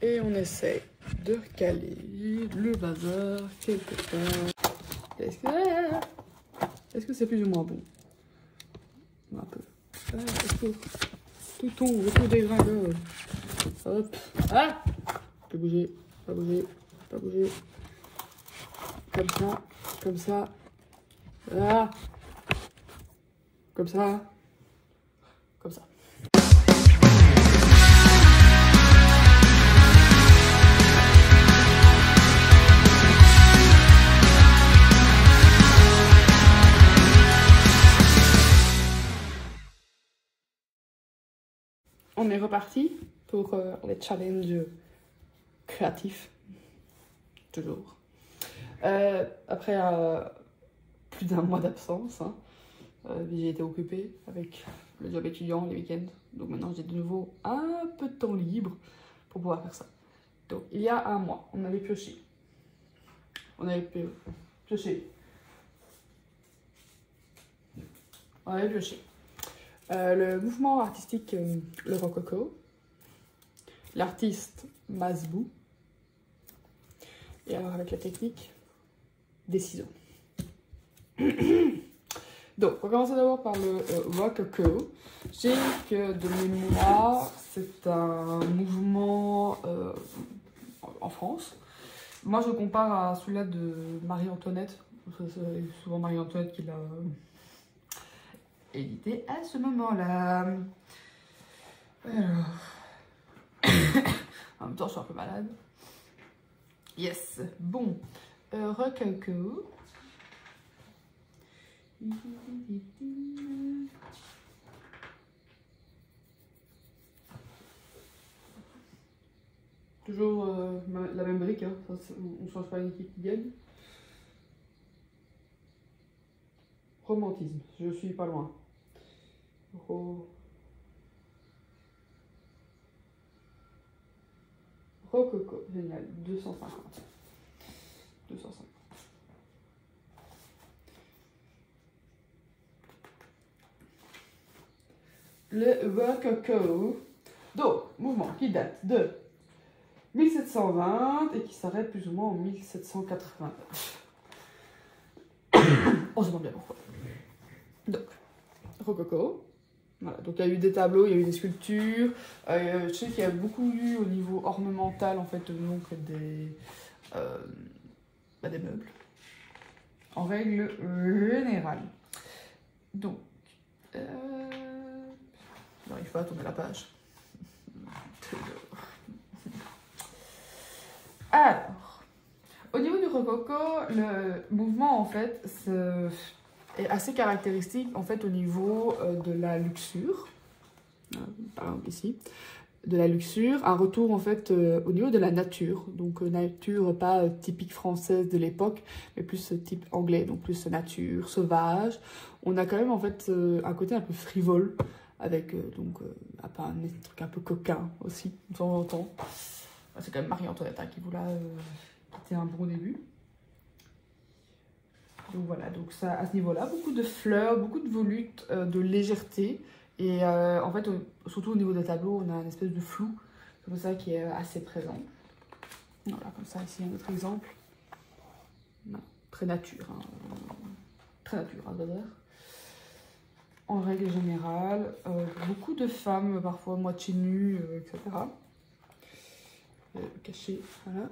et on essaie de recaler le bazar quelque part. Est-ce que c'est plus ou moins bon? Un peu. Tout tombe, tout dégringole. Hop. Ah! Pas bouger, pas bouger, pas bouger. Comme ça, comme ça. Ah! Comme ça. Comme ça. On est reparti pour les challenges créatifs. Toujours. Après plus d'1 mois d'absence, hein, j'ai été occupée avec le job étudiant les week-ends. Donc maintenant j'ai de nouveau un peu de temps libre pour pouvoir faire ça. Donc il y a 1 mois, on avait pioché. On avait pioché. Le mouvement artistique, le rococo, l'artiste Masbou, et alors avec la technique des ciseaux. Donc, on va commencer d'abord par le rococo. Je sais que de mémoire, c'est un mouvement en France. Moi, je le compare à celui-là de Marie-Antoinette. C'est souvent Marie-Antoinette qui l'a édité à ce moment-là. Alors... en même temps, je suis un peu malade. Yes. Bon. Rococo. Toujours la même brique, hein. Ça, on ne change pas l'équipe qui gagne. Romantisme, je suis pas loin. Rococo, génial, 250. 250. Le rococo, donc mouvement qui date de 1720 et qui s'arrête plus ou moins en 1789. On se demande bien pourquoi. Donc, rococo. Voilà, donc il y a eu des tableaux, il y a eu des sculptures. Je sais qu'il y a beaucoup eu au niveau ornemental en fait, donc des meubles. En règle générale. Donc, j'arrive pas à tourner la page. Alors, au niveau du rococo, le mouvement en fait est assez caractéristique en fait au niveau de la luxure, par exemple ici, de la luxure, un retour en fait au niveau de la nature, donc nature pas typique française de l'époque, mais plus type anglais, donc plus nature, sauvage. On a quand même en fait un côté un peu frivole, avec un truc un peu coquin aussi, de temps en temps. C'est quand même Marie-Antoinette qui vous l'a était un bon début. Donc voilà, donc ça, à ce niveau-là, beaucoup de fleurs, beaucoup de volutes, de légèreté. Et en fait, surtout au niveau des tableaux, on a une espèce de flou, comme ça, qui est assez présent. Voilà, comme ça, ici, un autre exemple. Non, très nature, hein, d'ailleurs. En règle générale, beaucoup de femmes, parfois moitié nues, etc. Cachées, voilà.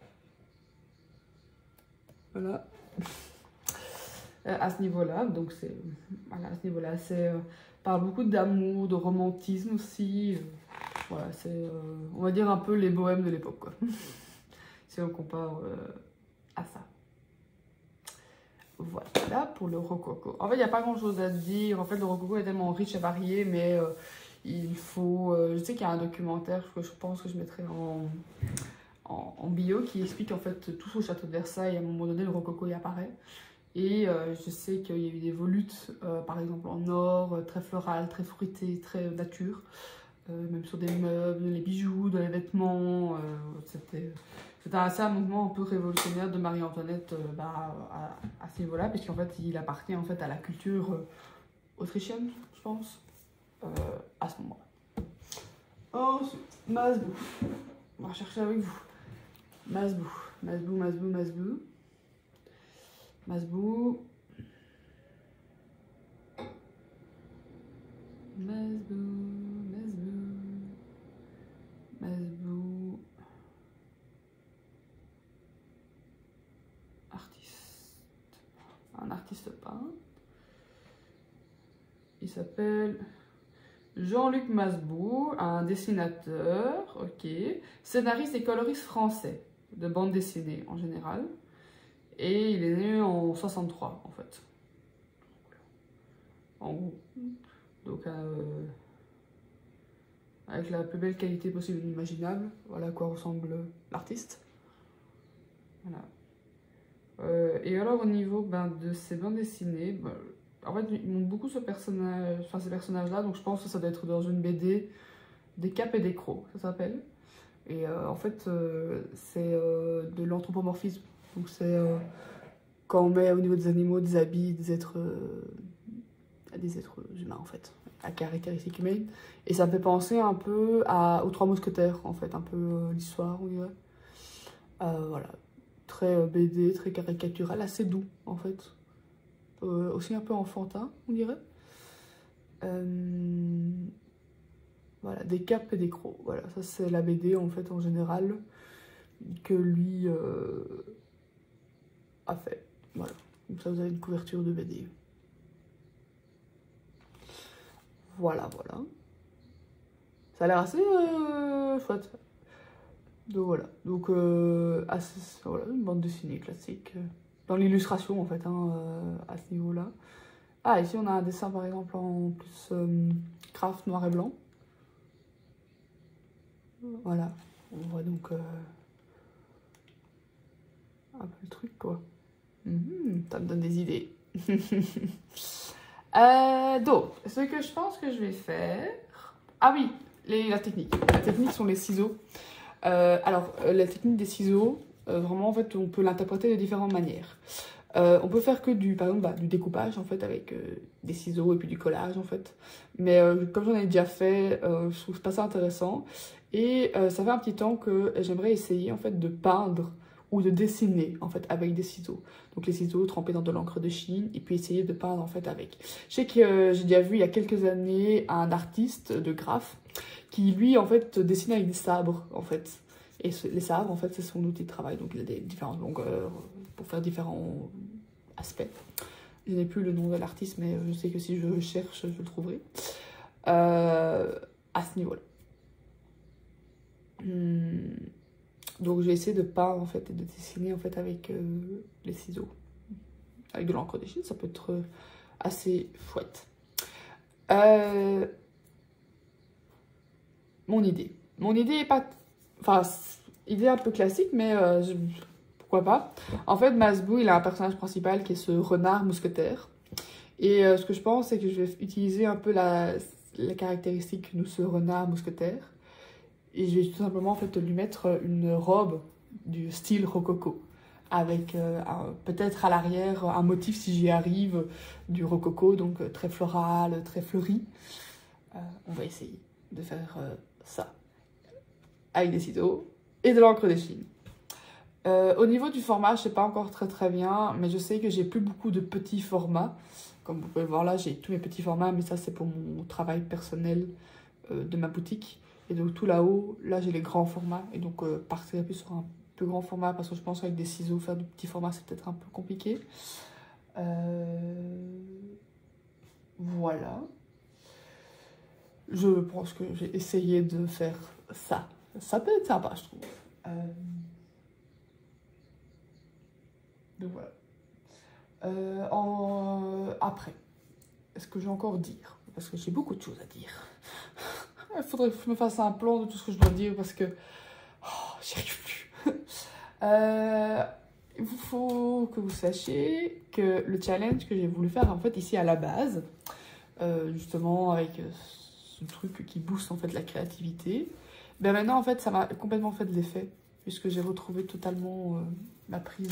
Voilà. À ce niveau-là, donc c'est voilà, à ce niveau-là, c'est parle beaucoup d'amour, de romantisme aussi. Voilà, c'est on va dire un peu les bohèmes de l'époque, quoi. Si on compare à ça. Voilà pour le rococo. En fait, il n'y a pas grand-chose à dire. En fait, le rococo est tellement riche et varié, mais il faut. Je sais qu'il y a un documentaire que je pense que je mettrai en bio qui explique en fait tout au château de Versailles. À un moment donné, le rococo y apparaît. Et je sais qu'il y a eu des volutes, par exemple en or, très floral, très fruité, très nature. Même sur des meubles, les bijoux, dans les vêtements. C'était assez un mouvement un peu révolutionnaire de Marie-Antoinette à ce niveau-là, puisqu'en fait, il appartient en fait à la culture autrichienne, je pense, à ce moment-là. Ensuite, Masbou. On va chercher avec vous. Masbou, Masbou, Masbou, Masbou. Masbou. Masbou, Masbou. Masbou. Artiste. Un artiste peintre. Il s'appelle Jean-Luc Masbou, un dessinateur, ok. Scénariste et coloriste français, de bande dessinée en général. Et il est né en 63 en fait. En gros. Donc avec la plus belle qualité possible et imaginable. Voilà à quoi ressemble l'artiste. Voilà. Et alors au niveau de ces bandes dessinées, en fait ils montrent beaucoup ce personnage, enfin ces personnages-là, donc je pense que ça doit être dans une BD des capes et des crocs, ça s'appelle. Et en fait c'est de l'anthropomorphisme. Donc c'est quand on met au niveau des animaux des habits, des êtres humains en fait, à caractéristiques humaines. Et ça me fait penser un peu aux Trois Mousquetaires en fait, un peu l'histoire, on dirait. Voilà, très BD, très caricatural, assez doux en fait. Aussi un peu enfantin, on dirait. Voilà, des capes et des crocs. Voilà, ça c'est la BD en fait en général que lui a fait. Voilà, comme ça vous avez une couverture de BD. Voilà, voilà. Ça a l'air assez chouette. Donc voilà, donc voilà, une bande dessinée classique. Dans l'illustration en fait, hein, à ce niveau-là. Ah, ici on a un dessin par exemple en plus craft noir et blanc. Voilà, on voit donc un peu le truc quoi. Ça me donne des idées. Donc, ce que je pense que je vais faire... Ah oui, la technique. La technique sont les ciseaux. Alors, la technique des ciseaux, vraiment, en fait, on peut l'interpréter de différentes manières. On peut faire que par exemple, du découpage, en fait, avec des ciseaux et puis du collage, en fait. Mais comme j'en ai déjà fait, je trouve pas ça intéressant. Et ça fait un petit temps que j'aimerais essayer, en fait, de peindre ou de dessiner, en fait, avec des ciseaux. Donc, les ciseaux trempés dans de l'encre de Chine et puis essayer de peindre, en fait, avec. Je sais que j'ai déjà vu, il y a quelques années, un artiste de graphe qui, lui, en fait, dessinait avec des sabres, en fait. Et les sabres, en fait, c'est son outil de travail. Donc, il a des différentes longueurs pour faire différents aspects. Je n'ai plus le nom de l'artiste, mais je sais que si je cherche, je le trouverai. À ce niveau-là. Donc, je vais essayer de peindre, en fait, et de dessiner, en fait, avec les ciseaux. Avec de l'encre de Chine, ça peut être assez chouette. Mon idée. Mon idée est pas... Enfin, idée un peu classique, mais pourquoi pas. En fait, Masbou, il a un personnage principal qui est ce renard mousquetaire. Et ce que je pense, c'est que je vais utiliser un peu la caractéristique de ce renard mousquetaire. Et je vais tout simplement, en fait, lui mettre une robe du style rococo. Avec peut-être à l'arrière un motif, si j'y arrive, du rococo, donc très floral, très fleuri. On va essayer de faire ça. Avec des ciseaux et de l'encre de Chine. Au niveau du format, je ne sais pas encore très bien, mais je sais que j'ai plus beaucoup de petits formats. Comme vous pouvez voir là, j'ai tous mes petits formats, mais ça c'est pour mon travail personnel de ma boutique. Et donc tout là-haut, là j'ai les grands formats. Et donc partir plus sur un plus grand format, parce que je pense qu'avec des ciseaux, faire du petit format, c'est peut-être un peu compliqué. Voilà. Je pense que j'ai essayé de faire ça. Ça peut être sympa, je trouve. Donc voilà. Après, est-ce que je vais encore dire? Parce que j'ai beaucoup de choses à dire. Il faudrait que je me fasse un plan de tout ce que je dois dire parce que j'y arrive plus. Il faut que vous sachiez que le challenge que j'ai voulu faire en fait ici à la base, justement avec ce truc qui booste en fait la créativité, ben maintenant en fait ça m'a complètement fait de l'effet puisque j'ai retrouvé totalement ma prise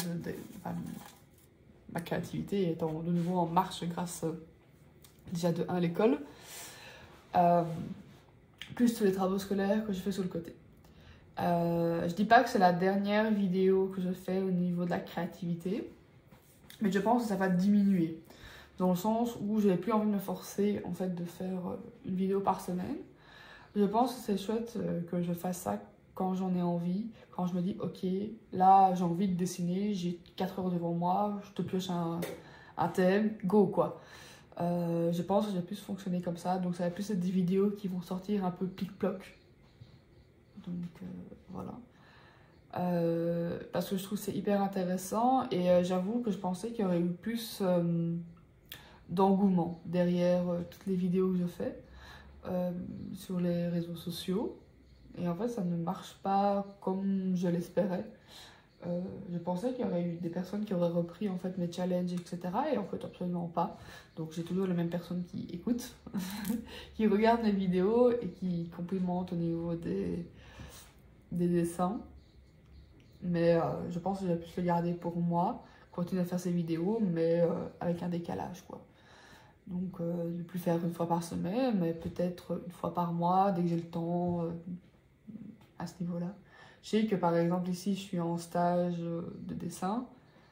ma créativité étant de nouveau en marche grâce déjà de 1 à l'école, plus tous les travaux scolaires que je fais sur le côté. Je dis pas que c'est la dernière vidéo que je fais au niveau de la créativité, mais je pense que ça va diminuer. Dans le sens où je n'ai plus envie de me forcer en fait de faire une vidéo par semaine. Je pense que c'est chouette que je fasse ça quand j'en ai envie, quand je me dis ok, là j'ai envie de dessiner, j'ai 4 heures devant moi, je te pioche un thème, go quoi. Je pense que j'ai plus fonctionné comme ça, donc ça va plus être des vidéos qui vont sortir un peu pic-ploc. Donc voilà. Parce que je trouve que c'est hyper intéressant et j'avoue que je pensais qu'il y aurait eu plus d'engouement derrière toutes les vidéos que je fais sur les réseaux sociaux. Et en fait, ça ne marche pas comme je l'espérais. Je pensais qu'il y aurait eu des personnes qui auraient repris en fait mes challenges, etc. Et en fait, absolument pas. Donc, j'ai toujours les mêmes personnes qui écoutent, qui regardent mes vidéos et qui complimentent au niveau des dessins. Mais je pense que j'ai pu le garder pour moi, continuer à faire ces vidéos, mais avec un décalage, quoi. Donc, ne plus faire une fois par semaine, mais peut-être une fois par mois, dès que j'ai le temps, à ce niveau-là. Je sais que par exemple ici je suis en stage de dessin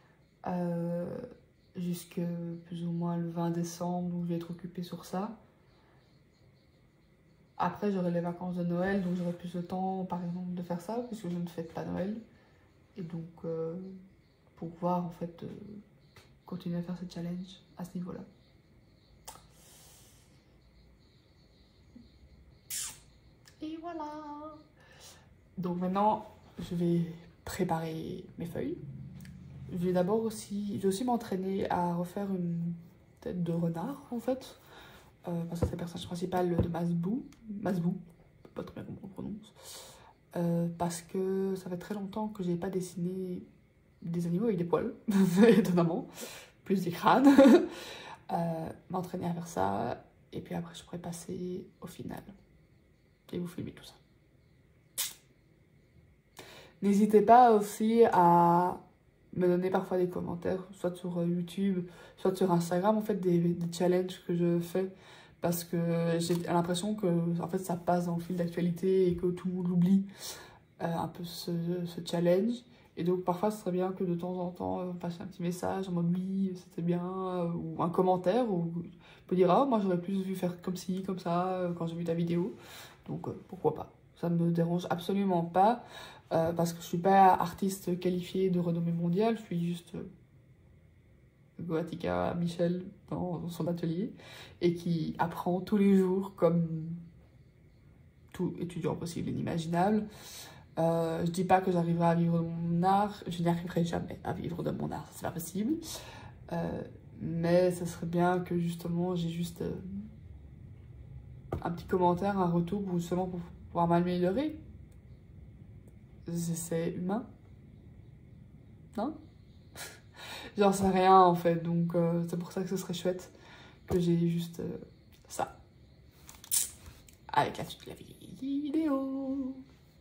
jusque plus ou moins le 20 décembre où je vais être occupée sur ça. Après j'aurai les vacances de Noël donc j'aurai plus de temps par exemple de faire ça puisque je ne fête pas Noël. Et donc pour pouvoir en fait continuer à faire ce challenge à ce niveau-là. Et voilà. Donc maintenant je vais préparer mes feuilles. Je vais d'abord aussi, m'entraîner à refaire une tête de renard en fait, parce que c'est le personnage principal de Masbou, pas très bien comment on prononce, parce que ça fait très longtemps que j'ai pas dessiné des animaux avec des poils, étonnamment, plus des crânes, m'entraîner à faire ça, et puis après je pourrais passer au final, et vous filmer tout ça. N'hésitez pas aussi à me donner parfois des commentaires, soit sur YouTube, soit sur Instagram, en fait, des challenges que je fais. Parce que j'ai l'impression que en fait, ça passe dans le fil d'actualité et que tout le monde l'oublie, un peu ce challenge. Et donc, parfois, ce serait bien que de temps en temps, passer un petit message en mode oui, c'était bien, ou un commentaire, où on peut dire ah, moi j'aurais plus vu faire comme ci, comme ça, quand j'ai vu ta vidéo. Donc, pourquoi pas. Ça ne me dérange absolument pas. Parce que je suis pas artiste qualifiée de renommée mondiale, je suis juste Goatika Michel dans son atelier et qui apprend tous les jours comme tout étudiant possible et inimaginable. Je dis pas que j'arriverai à vivre de mon art, je n'y arriverai jamais à vivre de mon art, c'est pas possible. Mais ça serait bien que justement j'ai juste un petit commentaire, un retour pour justement pour pouvoir m'améliorer. C'est humain, non? J'en sais rien en fait, donc c'est pour ça que ce serait chouette que j'ai juste ça avec la suite de la vidéo.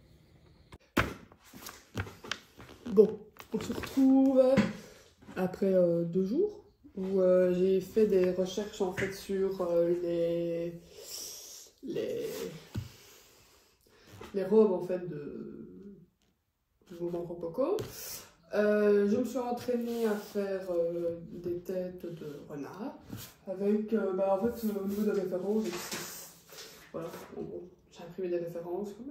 Bon, on se retrouve après 2 jours où j'ai fait des recherches en fait sur les robes en fait du mouvement Rococo. Je me suis entraînée à faire des têtes de renard avec en fait au niveau des références voilà, en gros, j'ai imprimé des références quand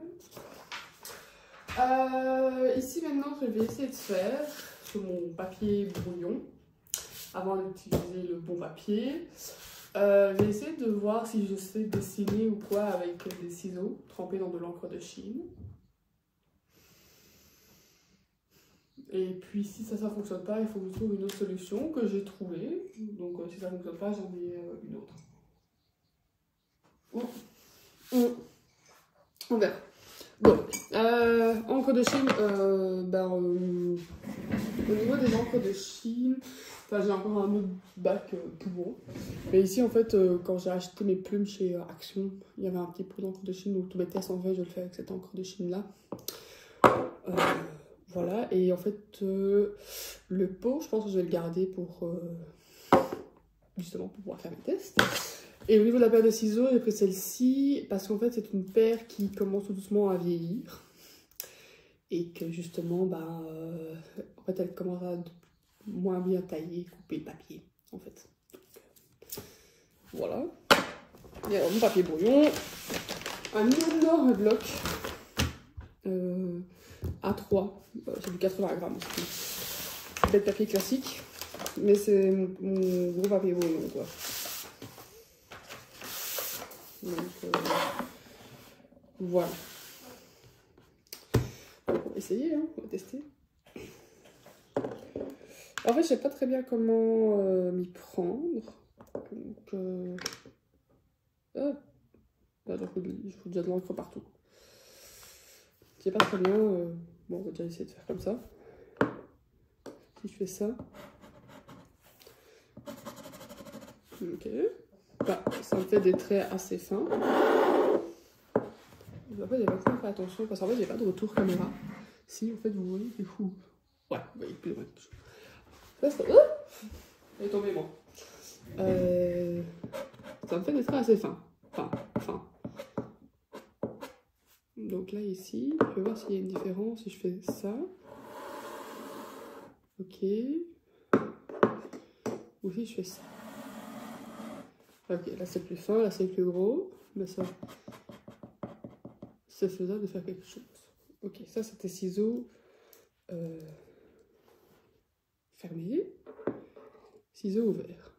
même. Ici maintenant je vais essayer de faire sur mon papier brouillon avant d'utiliser le bon papier. Je vais essayer de voir si je sais dessiner ou quoi avec des ciseaux trempés dans de l'encre de Chine. Et puis si ça ne fonctionne pas, il faut que je trouve une autre solution que j'ai trouvée. Donc si ça ne fonctionne pas, j'en ai une autre. On verra. Bon, encre de Chine, au niveau des encres de Chine, j'ai encore un autre bac tout gros. Mais ici en fait, quand j'ai acheté mes plumes chez Action, il y avait un petit pot d'encre de Chine, donc tous mes tests en fait, je le fais avec cette encre de Chine là. Voilà, et en fait, le pot, je pense que je vais le garder pour justement pour pouvoir faire mes tests. Et au niveau de la paire de ciseaux, j'ai pris celle-ci parce qu'en fait, c'est une paire qui commence tout doucement à vieillir. et que justement, en fait, elle commence à moins bien tailler, couper le papier, en fait. Donc, voilà. Et alors, mon papier brouillon, un énorme bloc A3, c'est du 80 grammes aussi. C'est le papier classique, mais c'est mon gros papier brouillon, quoi. Donc, voilà. Donc, on va essayer, hein, on va tester. En fait, je sais pas très bien comment m'y prendre. Donc, il faut déjà de l'encre partout. Je sais pas très bien. Bon, on va déjà essayer de faire comme ça. Si je fais ça. Ok. Ça me fait des traits assez fins. En fait, j'ai pas trop fait attention parce qu'en fait, j'ai pas de retour caméra. Si, en fait, vous voyez, c'est fou. Ouais, vous voyez plus loin. Ça, c'est... Elle est tombée, moi. Ça me fait des traits assez fins. Fin. Donc là, ici, je vais voir s'il y a une différence si je fais ça. Ok. Ou si je fais ça. Ok, là c'est plus fin, là c'est plus gros. Mais ça, c'est faisable de faire quelque chose. Ok, ça c'était ciseaux fermés. Ciseaux ouverts.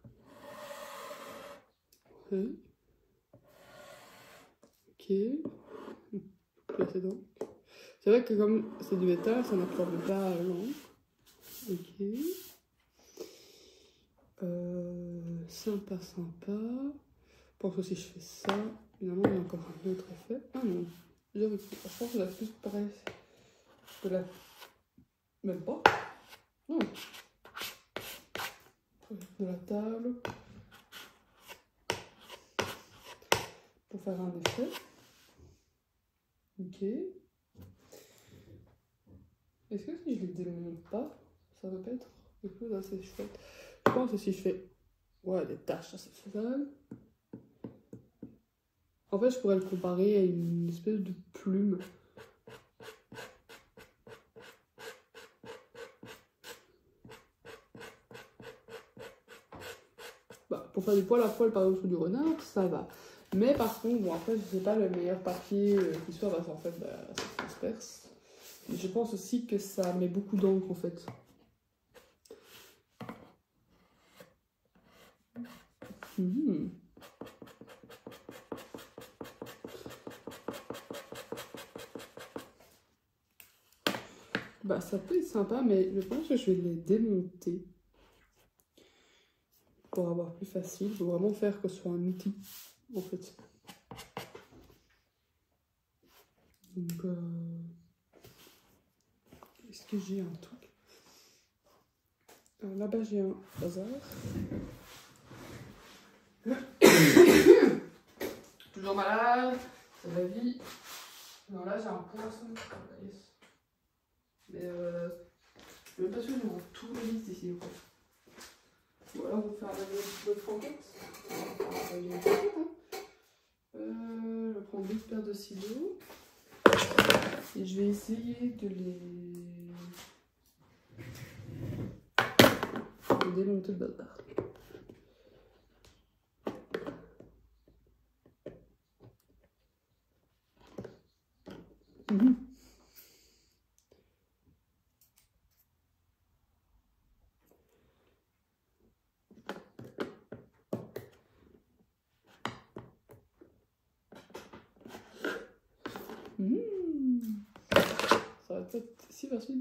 Ouais. Ok. C'est vrai que comme c'est du métal, ça n'absorbe pas l'encre. Ok. Sympa. Je pense que si je fais ça, finalement il y a encore un autre effet. Ah non, je pense que la plus pareil que la... Même pas. Non. De la table. Pour faire un effet. Ok. Est-ce que si je les démonte pas, ça va pas être quelque chose d'assez chouette? Je pense que si je fais des taches, ça c'est faisable. En fait, je pourrais le comparer à une espèce de plume. Pour faire du poil à poil par exemple sur du renard, ça va. Mais par contre, bon après, je sais pas le meilleur papier qui soit, parce qu'en fait, ça se transperce. Et je pense aussi que ça met beaucoup d'encre en fait. Ça peut être sympa, mais je pense que je vais les démonter pour avoir plus facile. Il faut vraiment faire que ce soit un outil, en fait. Donc, est-ce que j'ai un truc? Alors, là-bas, j'ai un bazar. Toujours malade, c'est la vie. Non, là, j'ai un poinçon. Mais je suis même pas sûre qu'on tout le liste ici. Ou alors on va faire la franquette. Je prends 2 paires de ciseaux. Et je vais essayer de démonter le bazar. Ça va pas être si facile.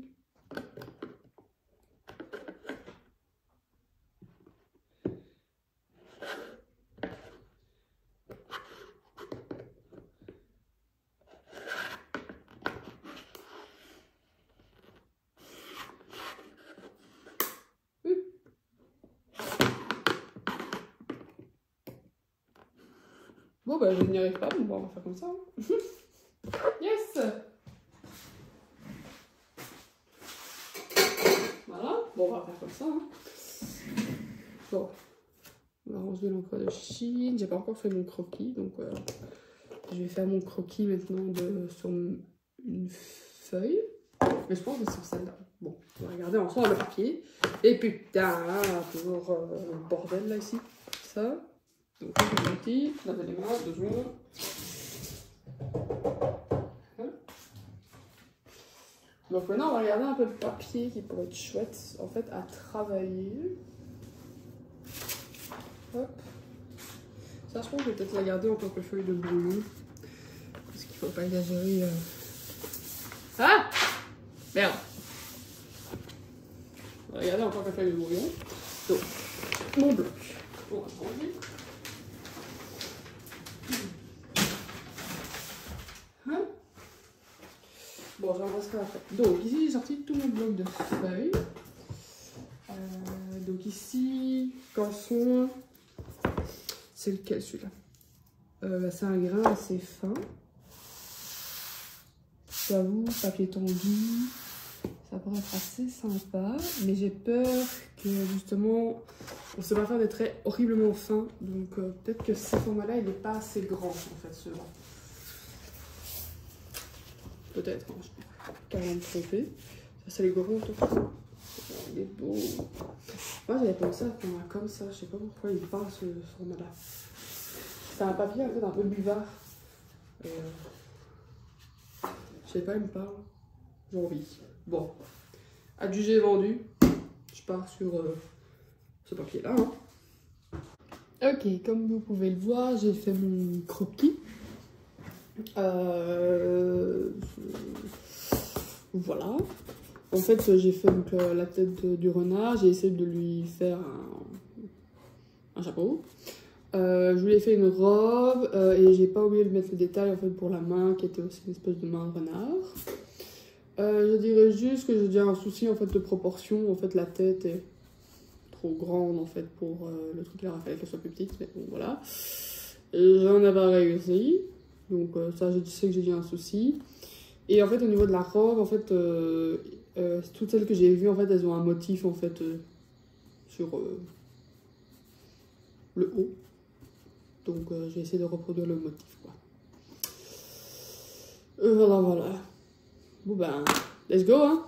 Bon, je n'y arrive pas, bon, on va faire comme ça. Yes! Voilà, bon, on va faire comme ça. Bon, on va ranger l'encre de Chine. J'ai pas encore fait mon croquis, donc je vais faire mon croquis maintenant sur une feuille. Mais je pense que c'est sur celle-là. Bon, on va regarder ensemble le papier. Et putain, toujours le bordel là ici. Ça. Donc, c'est petit. Lavez les mains, 2 secondes. Donc maintenant, on va regarder un peu le papier qui pourrait être chouette, en fait, à travailler. Hop. Ça, je pense que je vais peut-être la garder en tant que feuille de brouillon. Parce qu'il ne faut pas exagérer. Ah! Merde! On va regarder en tant que feuille de brouillon. Donc, mon bloc. On va changer. Bon, j'en resterai après. Donc, ici, j'ai sorti tout mon bloc de feuilles. Donc, ici, canson. C'est lequel celui-là? C'est un grain assez fin. J'avoue, papier tendu. Ça pourrait être assez sympa. Mais j'ai peur que justement, on ne sait pas faire des traits horriblement fins. Donc, peut-être que ce format-là, il n'est pas assez grand en fait, celui-là. Peut-être, hein, je peux carrément me tromper. Ça, c'est les gros, tout ça. Il est beau. Moi, j'avais pensé à faire un comme ça. Je sais pas pourquoi il peint ce format-là. C'est un papier en fait un peu buvard. Je sais pas, il me parle. J'ai envie. Bon. Adjugé vendu. Je pars sur ce papier-là. Hein. Ok, comme vous pouvez le voir, j'ai fait mon croquis. Voilà. En fait, j'ai fait donc, la tête du renard. J'ai essayé de lui faire un chapeau. Je lui ai fait une robe et j'ai pas oublié de mettre le détail en fait pour la main qui était aussi une espèce de main de renard. Je dirais juste que j'ai déjà un souci en fait de proportion. En fait, la tête est trop grande en fait pour le truc là, il fallait qu'elle soit plus petite, mais bon voilà. J'en avais réussi. Donc ça, je sais que j'ai eu un souci. Et en fait, au niveau de la robe, en fait, toutes celles que j'ai vues, en fait, elles ont un motif, en fait, sur le haut. Donc, j'ai essayé de reproduire le motif, quoi. Voilà, voilà. Bon, ben, let's go, hein.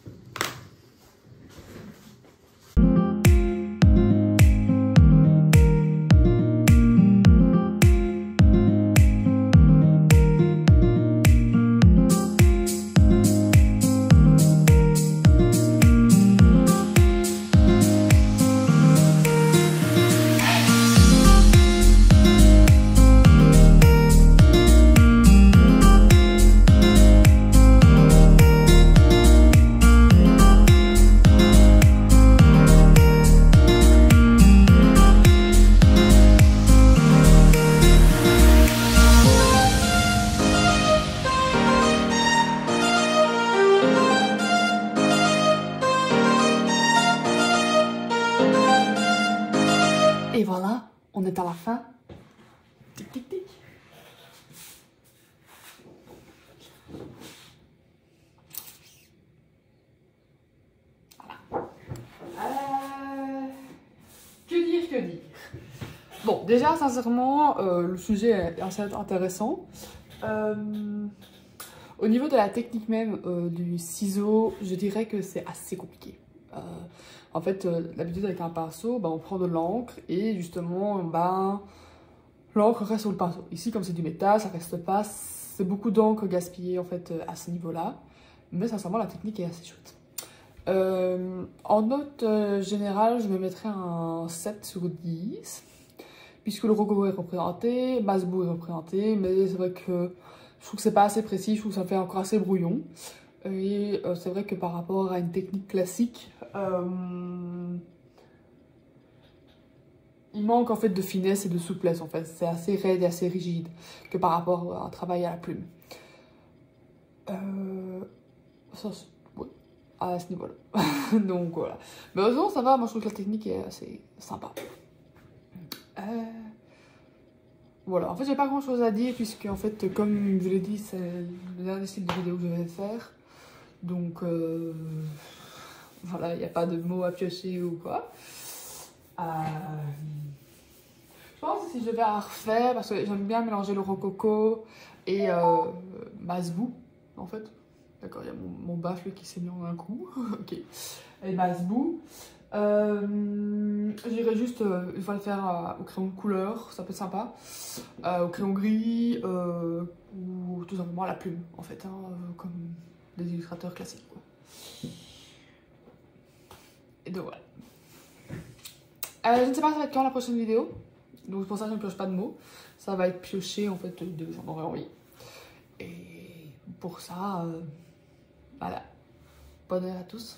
Et voilà, on est à la fin. Tic, tic, tic. Voilà. Que dire? Bon, déjà, sincèrement, le sujet est assez intéressant. Au niveau de la technique même du ciseau, je dirais que c'est assez compliqué. En fait, d'habitude avec un pinceau, on prend de l'encre et justement, l'encre reste sur le pinceau. Ici, comme c'est du métal, ça reste pas. C'est beaucoup d'encre gaspillée en fait à ce niveau-là. Mais sincèrement, la technique est assez chouette. En note générale, je me mettrais un 7 sur 10. Puisque le rococo est représenté, Masbourg est représenté, mais c'est vrai que je trouve que c'est pas assez précis, je trouve que ça fait encore assez brouillon. Et c'est vrai que par rapport à une technique classique, il manque en fait de finesse et de souplesse en fait. C'est assez raide et assez rigide que par rapport à un travail à la plume. Ça, oui, à ce niveau-là. Donc voilà. Mais heureusement ça va, moi je trouve que la technique est assez sympa. Voilà, en fait j'ai pas grand chose à dire puisque en fait comme je l'ai dit c'est le dernier style de vidéo que je vais faire. Donc voilà, il n'y a pas de mots à piocher ou quoi. Je pense que si je devais à refaire, parce que j'aime bien mélanger le rococo et Masbourg en fait. D'accord, il y a mon baffle qui s'est mis en un coup. Ok. Et base bout. J'irai juste, il va le faire au crayon de couleur, ça peut être sympa. Au crayon gris, ou tout simplement à la plume, en fait, hein, comme des illustrateurs classiques, quoi. Et donc voilà. Je ne sais pas ça va être quand la prochaine vidéo, donc pour ça je ne pioche pas de mots. Ça va être pioché en fait de j'en aurais envie. Et pour ça, voilà. Bonheur à tous.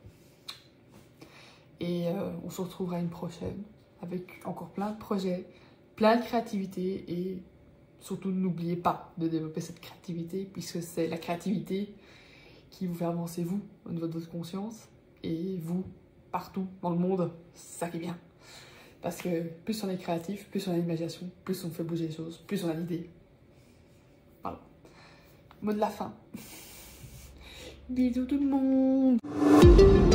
Et on se retrouvera une prochaine avec encore plein de projets, plein de créativité et surtout n'oubliez pas de développer cette créativité puisque c'est la créativité qui vous fait avancer vous au niveau de votre conscience et vous partout dans le monde, c'est ça qui est bien. Parce que plus on est créatif, plus on a l'imagination, plus on fait bouger les choses, plus on a l'idée. Voilà. Mot de la fin. Bisous tout le monde.